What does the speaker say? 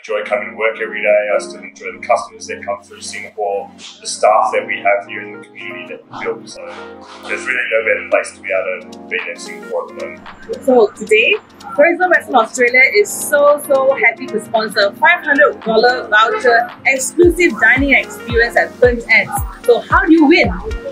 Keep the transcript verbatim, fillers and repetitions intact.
enjoy coming to work every day. I still enjoy the customers that come through Singapore, the staff that we have here, and the community that we build. So there's really no better place to be able to be in Singapore at the moment. So today, Tourism Western Australia is so so happy to sponsor five hundred dollar voucher exclusive dining experience at Burnt Ends. So how do you win?